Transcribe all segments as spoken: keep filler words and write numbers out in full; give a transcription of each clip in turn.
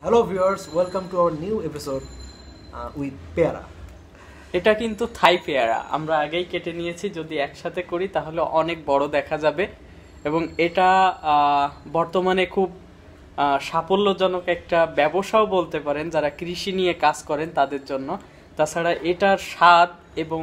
Hello viewers, welcome to our new episode uh, with পেয়ারা। এটা কিন্তু থাই পেয়ারা আমরা আগেই কেটে নিয়েছি, যদি একসাথে করি তাহলে অনেক বড় দেখা যাবে এবং এটা বর্তমানে খুব সাফল্যজনক একটা ব্যবসাও বলতে পারেন যারা কৃষি নিয়ে কাজ করেন তাদের জন্য। তাছাড়া এটার স্বাদ এবং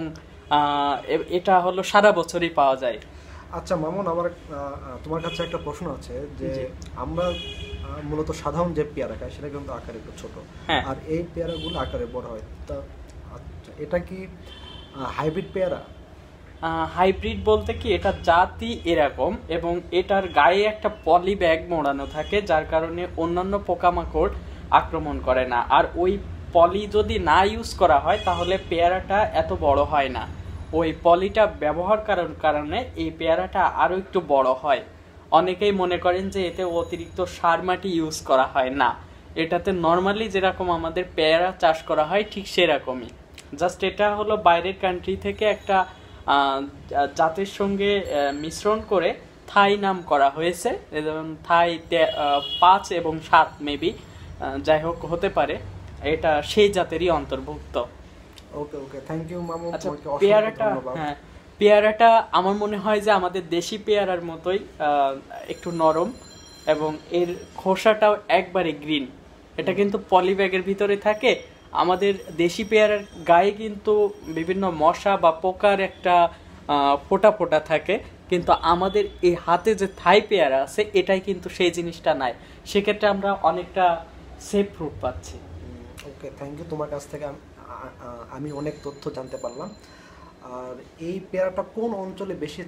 এটা হলো সারা বছরই পাওয়া যায়। আচ্ছা মামুন, আমার তোমার কাছে একটা প্রশ্ন আছে যে আমরা মূলত সাধারণ যে পেয়ারা খাই সেটা কিন্তু আকারে একটু ছোট, আর এই পেয়ারাগুলো আকারে বড় হয়, তা আচ্ছা এটা কি হাইব্রিড পেয়ারা? হাইব্রিড বলতে কি এটা জাতি এরকম এবং এটার গায়ে একটা পলি ব্যাগ মোড়ানো থাকে, যার কারণে অন্যান্য পোকামাকড় আক্রমণ করে না। আর ওই পলি যদি না ইউজ করা হয় তাহলে পেয়ারাটা এত বড় হয় না। ওই পলিটা ব্যবহার করার কারণে এই পেয়ারাটা আরও একটু বড় হয়। অনেকেই মনে করেন যে এতে অতিরিক্ত সার মাটি ইউজ করা হয় না, এটাতে নর্মালি যেরকম আমাদের পেয়ারা চাষ করা হয় ঠিক সেরকমই। জাস্ট এটা হলো বাইরের কান্ট্রি থেকে একটা জাতের সঙ্গে মিশ্রণ করে থাই নাম করা হয়েছে, যেমন থাই পাঁচ এবং সাত মেবি, যাই হোক হতে পারে, এটা সেই জাতেরই অন্তর্ভুক্ত। ওকে ওকে থ্যাংক ইউ মামু। আচ্ছা পেয়ারাটা, হ্যাঁ পেয়ারাটা আমার মনে হয় যে আমাদের দেশি পেয়ারার মতোই একটু নরম এবং এর খোসাটাও একবারে গ্রিন। এটা কিন্তু পলি ব্যাগের ভিতরে থাকে। আমাদের দেশি পেয়ারার গায়ে কিন্তু বিভিন্ন মশা বা পোকার একটা ফোটা ফোটা থাকে, কিন্তু আমাদের এই হাতে যে থাই পেয়ারা আছে এটাই কিন্তু সেই জিনিসটা নাই, সেক্ষেত্রে আমরা অনেকটা সেফ ফ্রুট পাচ্ছি। ওকে থ্যাংক ইউ, তোমার কাছ থেকে আমি অনেক তথ্য জানতে পারলাম। আর এই পেয়ারাটা কোন অঞ্চলে বেশি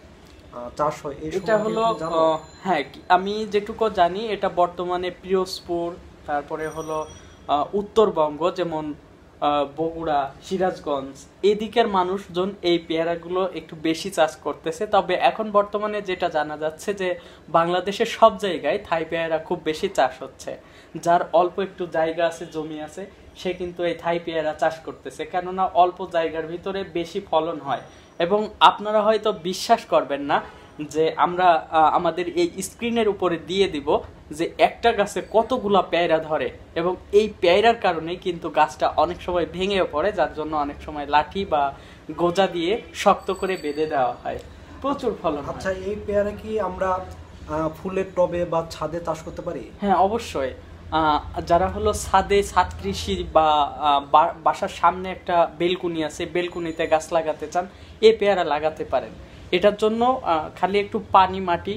চাষ হয়? এটা হলো, হ্যাঁ আমি যেটুকু জানি এটা বর্তমানে পিরোজপুর, তারপরে হলো উত্তরবঙ্গ যেমন বগুড়া, সিরাজগঞ্জ, এদিকের মানুষজন এই পেয়ারাগুলো একটু বেশি চাষ করতেছে। তবে এখন বর্তমানে যেটা জানা যাচ্ছে যে বাংলাদেশের সব জায়গায় থাই পেয়ারা খুব বেশি চাষ হচ্ছে। যার অল্প একটু জায়গা আছে, জমি আছে, সে কিন্তু এই থাই পেয়ারা চাষ করতেছে, কেননা অল্প জায়গার ভিতরে বেশি ফলন হয়। এবং আপনারা হয়তো বিশ্বাস করবেন না যে আমরা আমাদের এই স্ক্রিনের উপরে দিয়ে দিব যে একটা গাছে কতগুলা পেয়ারা ধরে, এবং এই পেয়ারার কারণেই কিন্তু গাছটা অনেক সময় ভেঙেও পড়ে, যার জন্য অনেক সময় লাঠি বা গোজা দিয়ে শক্ত করে বেঁধে দেওয়া হয়। প্রচুর ফলন। আচ্ছা এই পেয়ারা কি আমরা ফুলের টবে বা ছাদে চাষ করতে পারি? হ্যাঁ অবশ্যই, যারা হলো ছাদে ছাদ কৃষি বা বাসার সামনে একটা বেলকুনি আছে, বেলকুনিতে গাছ লাগাতে চান, এ পেয়ারা লাগাতে পারেন। এটার জন্য খালি একটু পানি মাটি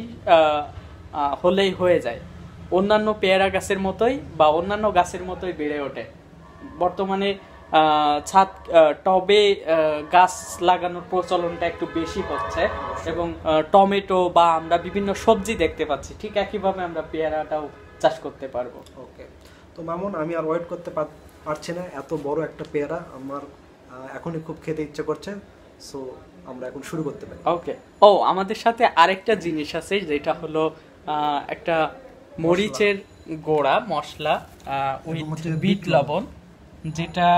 হলেই হয়ে যায়, অন্যান্য পেয়ারা গাছের মতোই বা অন্যান্য গাছের মতোই বেড়ে ওঠে। বর্তমানে ছাদ টবে গাছ লাগানোর প্রচলনটা একটু বেশি হচ্ছে এবং টমেটো বা আমরা বিভিন্ন সবজি দেখতে পাচ্ছি, ঠিক একইভাবে আমরা পেয়ারাটাও চাষ করতে পারবো। ওকে তো মামুন, আমি আর ওয়েট করতে পারছি না, এত বড় একটা পেয়ারা আমার এখনই খুব খেতে ইচ্ছে করছে, সো আমরা এখন শুরু করতে পারি। ওকে। ও আমাদের সাথে আরেকটা জিনিস আছে, যেটা হলো একটা মরিচের গোড়া মশলা উইথ বিট লবণ, যেটা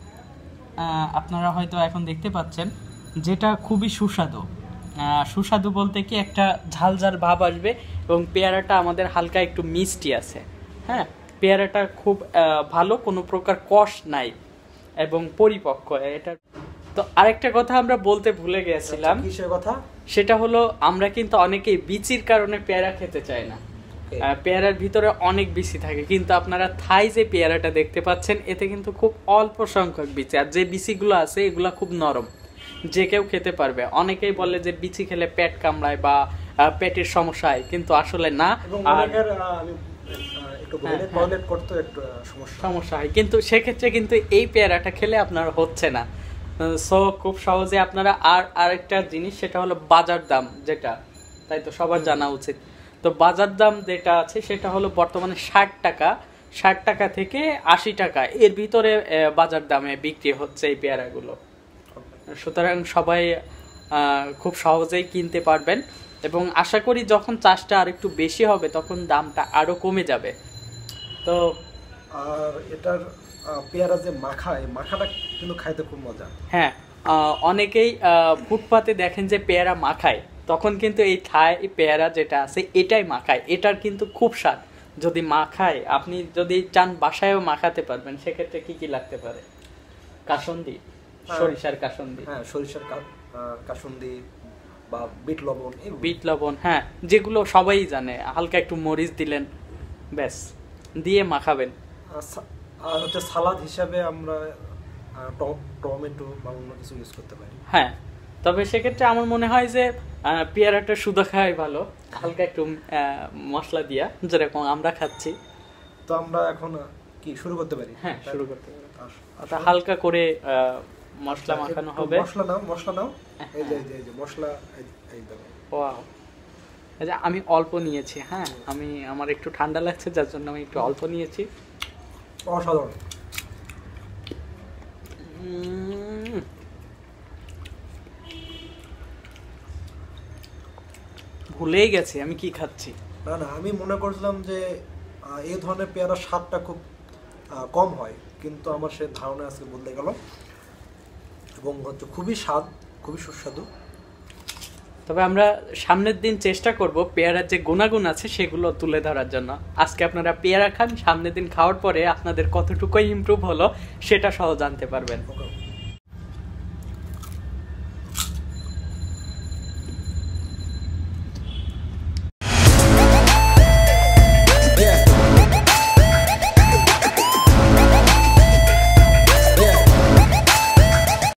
আপনারা হয়তো এখন দেখতে পাচ্ছেন, যেটা খুবই সুস্বাদু। সুস্বাদু বলতে কি একটা ঝাল ঝাল ভাব আসবে এবং পেয়ারাটা আমাদের হালকা একটু মিষ্টি আছে। হ্যাঁ পেয়ারাটা খুব ভালো, কোনো প্রকার কষ নাই এবং পরিপক্ক এটা। তো আরেকটা কথা আমরা বলতে ভুলে গেছিলাম, কিসের কথা? সেটা হলো আমরা কিন্তু অনেকেই বিচির কারণে পেয়ারা খেতে চাই না। পেয়ারার ভিতরে অনেক বিচি থাকে, কিন্তু আপনারা থাই যে পেয়ারাটা দেখতে পাচ্ছেন এতে কিন্তু খুব অল্প সংখ্যক বিচি, আর যে বিচিগুলো আছে এগুলা খুব নরম, যে কেউ খেতে পারবে। অনেকেই বলে যে বিচি খেলে পেট কামড়ায় বা পেটের সমস্যা হয়, কিন্তু আসলে না, সমস্যা হয়, কিন্তু সেক্ষেত্রে কিন্তু এই পেয়ারাটা খেলে আপনার হচ্ছে না। সো খুব সহজে আপনারা আর আরেকটা জিনিস, সেটা হলো বাজার দাম, যেটা তাই তো সবার জানা উচিত। তো বাজার দাম যেটা আছে সেটা হলো বর্তমানে ষাট টাকা ষাট টাকা থেকে আশি টাকা এর ভিতরে বাজার দামে বিক্রি হচ্ছে এই পেয়ারাগুলো। সুতরাং সবাই খুব সহজেই কিনতে পারবেন এবং আশা করি যখন চাষটা আর একটু বেশি হবে তখন দামটা আরো কমে যাবে। তো আর এটার পেয়ারা যে মাখায়, মাখাটা কিন্তু খাইতে খুব মজা। হ্যাঁ অনেকেই ফুটপাতে দেখেন যে পেয়ারা মাখায়, তখন কিন্তু এই থাই পেয়ারা যেটা আছে এটাই মাখায়, এটার কিন্তু খুব স্বাদ। যদি মাখায়, আপনি যদি চান বাসায়ও মাখাতে পারবেন, সেক্ষেত্রে কি কি লাগতে পারে? কাসুন্দি, সরিষার কাসুন্দি, হ্যাঁ সরিষার কাসুন্দি বা বিট লবণ, বিট লবণ, হ্যাঁ যেগুলো সবাই জানে, হালকা একটু মরিচ দিলেন, ব্যাস দিয়ে মাখাবেন। আর হচ্ছে সালাদ হিসাবে আমরা টমেটো বা অন্য কিছু ইউজ করতে পারি। হ্যাঁ, তবে সেক্ষেত্রে আমার মনে হয় যে পেয়ারাটা শুধু খাওয়াই ভালো, হালকা একটু মশলা দিয়া, যেরকম আমরা খাচ্ছি। তো আমরা এখন কি শুরু করতে পারি? হ্যাঁ শুরু করতে পারি। আচ্ছা, হালকা করে মশলা মাখানো হবে। মশলা নাও, মশলা নাও, এই যে এই যে মশলা, এই দেখো। ওয়াও, আচ্ছা আমি অল্প নিয়েছি। হ্যাঁ, আমি আমার একটু ঠান্ডা লাগছে, যার জন্য আমি একটু অল্প নিয়েছি। অসাধারণ। ভুলেই গেছি আমি কি খাচ্ছি। না না, আমি মনে করছিলাম যে এই ধরনের পেয়ারা স্বাদটা খুব কম হয়, কিন্তু আমার সে ধারণা আজকে বদলে গেল, এবং হচ্ছে খুবই স্বাদ, খুবই সুস্বাদু। তবে আমরা সামনের দিন চেষ্টা করব পেয়ারার যে গুণাগুণ আছে সেগুলো তুলে ধরার জন্য। আজকে আপনারা পেয়ারা খান, সামনের দিন খাওয়ার পরে আপনাদের কতটুকু ইমপ্রুভ হলো সেটা সহ জানতে পারবেন।